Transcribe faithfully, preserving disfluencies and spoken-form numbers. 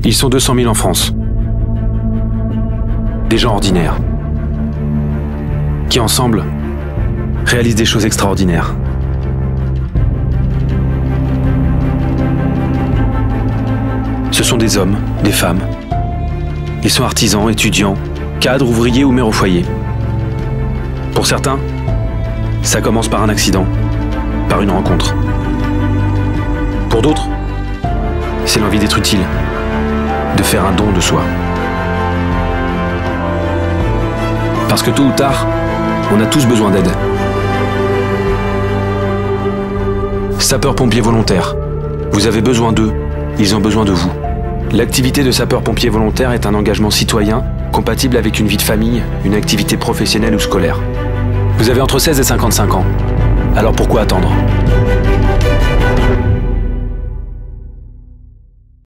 Ils sont deux cent mille en France. Des gens ordinaires. Qui ensemble réalisent des choses extraordinaires. Ce sont des hommes, des femmes. Ils sont artisans, étudiants, cadres, ouvriers ou mères au foyer. Pour certains, ça commence par un accident, par une rencontre. Pour d'autres, c'est l'envie d'être utile, de faire un don de soi. Parce que tôt ou tard, on a tous besoin d'aide. Sapeurs-pompiers volontaires, vous avez besoin d'eux, ils ont besoin de vous. L'activité de sapeur-pompier volontaire est un engagement citoyen compatible avec une vie de famille, une activité professionnelle ou scolaire. Vous avez entre seize et cinquante-cinq ans, alors pourquoi attendre ?